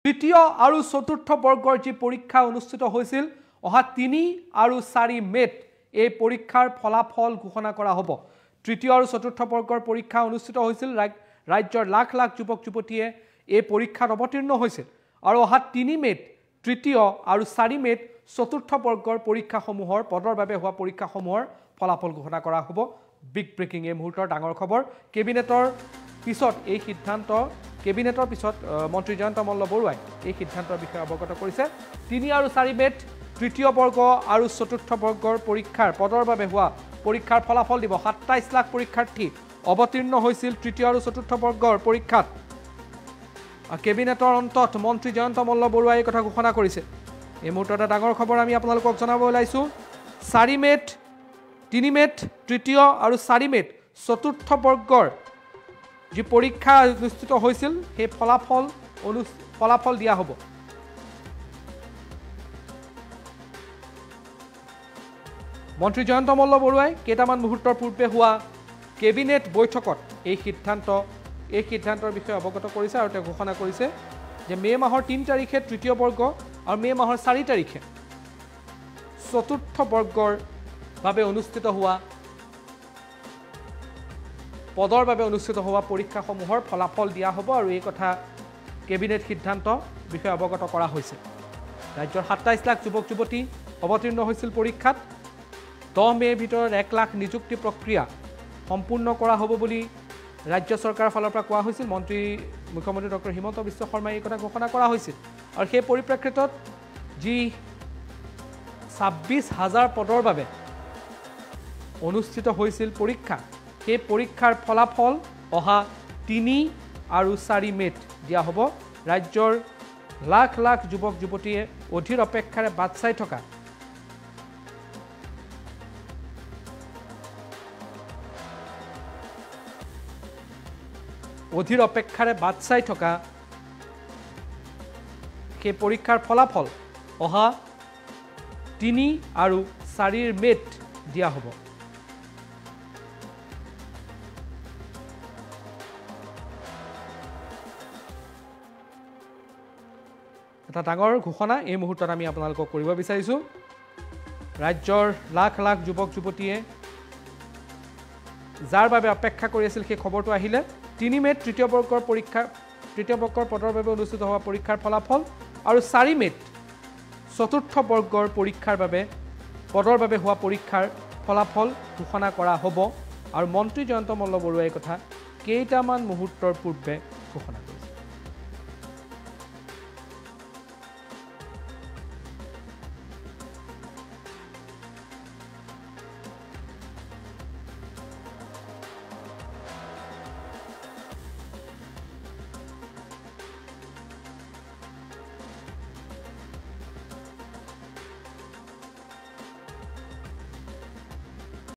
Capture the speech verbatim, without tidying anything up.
তৃতীয় আৰু চতুৰ্থ বৰ্গৰ যি পৰীক্ষা অনুষ্ঠিত হৈছিল অহা তিনি আৰু চাৰি মেত এই পৰীক্ষাৰ ফলাফল ঘোষণা কৰা হ'ব তৃতীয় আৰু চতুৰ্থ বৰ্গৰ পৰীক্ষা অনুষ্ঠিত হৈছিল ৰাজ্যৰ লাখ লাখ যুৱক যুৱতীয়ে এই পৰীক্ষাত অৱতীৰ্ণ হৈছিল আৰু অহা তিনি মেত তৃতীয় আৰু চাৰি মেত চতুৰ্থ বৰ্গৰ পৰীক্ষাসমূহৰ পদৰ বাবে হোৱা পৰীক্ষাসমূহৰ ফলাফল ঘোষণা কৰা হ'ব বিগ ব্ৰেকিং এই মুহূৰ্তৰ ডাঙৰ খবৰ কেবিনেটৰ পিছত এই সিদ্ধান্ত কেবিনেটৰ পিছত মন্ত্ৰী জয়ন্ত মল্ল বৰুৱাই এই সিদ্ধান্তৰ বিষয়ে অৱগত কৰিছে তিনি আৰু চাৰি মেত তৃতীয় বৰ্গ আৰু চতুৰ্থ বৰ্গৰ পৰীক্ষাৰ পদৰ বাবে হোৱা পৰীক্ষাৰ ফলাফল দিব সাতাইছ লাখ পৰীক্ষাৰ্থী অৱতীৰ্ণ হৈছিল তৃতীয় আৰু চতুৰ্থ বৰ্গৰ পৰীক্ষাত কেবিনেটৰ অন্তত মন্ত্ৰী জয়ন্ত মল্ল বৰুৱাই এই কথা ঘোষণা কৰিছে এই মুহূৰ্তত ডাঙৰ খবৰ আমি আপোনালোকক জনাব ওলাইছোঁ চাৰি মেত তিনি মেত তৃতীয় আৰু চাৰি মেত চতুৰ্থ বৰ্গৰ যি পৰীক্ষা অনুষ্ঠিত হৈছিল সেই ফলাফল ফলাফল দিয়া হ'ব মন্ত্ৰী জয়ন্ত মল্ল বৰুৱাই কেইটামান মুহূৰ্তৰ পূৰ্বে হোৱা কেবিনেট বৈঠকত এই সিদ্ধান্ত এই সিদ্ধান্তৰ বিষয়ে অৱগত কৰিছে আৰু তেওঁ ঘোষণা কৰিছে যে মে মাহৰ তিনি তাৰিখে তৃতীয় বৰ্গ আৰু মে মাহৰ চাৰি তাৰিখে চতুৰ্থ বৰ্গৰ বাবে অনুষ্ঠিত হোৱা পদৰ বাবে অনুষ্ঠিত হোৱা পৰীক্ষাসমূহৰ ফলাফল দিয়া হ'ব আৰু এই কথা কেবিনেট সিদ্ধান্ত বিষয়ে অৱগত কৰা হৈছে ৰাজ্যৰ সাতাইছ লাখ যুৱক যুৱতী অৱতীৰ্ণ হৈছিল পৰীক্ষাত দহ মে'ৰ ভিতৰত এক লাখ নিযুক্তি প্ৰক্ৰিয়া সম্পূৰ্ণ কৰা হ'ব বুলি ৰাজ্য চৰকাৰৰ ফালৰ পৰা কোৱা হৈছিল মন্ত্ৰী মুখ্যমন্ত্ৰী ডক্টৰ হিমন্ত বিশ্ব শৰ্মাই এই কথা ঘোষণা কৰা হৈছিল আৰু সেই পৰিপ্ৰেক্ষিতত যি ছাব্বিছ হাজাৰ পদৰ বাবে অনুষ্ঠিত হৈছিল পৰীক্ষা সেই পৰীক্ষাৰ ফলাফল অহা তিনি আৰু চাৰি মেত দিয়া হ'ব ৰাজ্যৰ লাখ লাখ যুৱক যুৱতীয়ে অধীৰ অপেক্ষাৰে বাট চাই থকা অধীৰ অপেক্ষাৰে বাট চাই থকা সেই পৰীক্ষাৰ ফলাফল অহা তিনি আৰু চাৰিৰ মেত দিয়া হ'ব এটা ডাঙৰ ঘোষণা এই মুহূৰ্তত আমি আপোনালোকক কৰিব বিচাৰিছোঁ ৰাজ্যৰ লাখ লাখ যুৱক যুৱতীয়ে যাৰ বাবে অপেক্ষা কৰি আছিল সেই খবৰটো আহিলে তিনি মেত তৃতীয় বৰ্গৰ পৰীক্ষা তৃতীয় বৰ্গৰ পদৰ বাবে অনুষ্ঠিত হোৱা পৰীক্ষাৰ ফলাফল আৰু চাৰি মেত চতুৰ্থ বৰ্গৰ পৰীক্ষাৰ বাবে পদৰ বাবে হোৱা পৰীক্ষাৰ ফলাফল ঘোষণা কৰা হ'ব আৰু মন্ত্ৰী জয়ন্ত মল্ল বৰুৱাই কথা কেইটামান মুহূৰ্তৰ পূৰ্বে ঘোষণা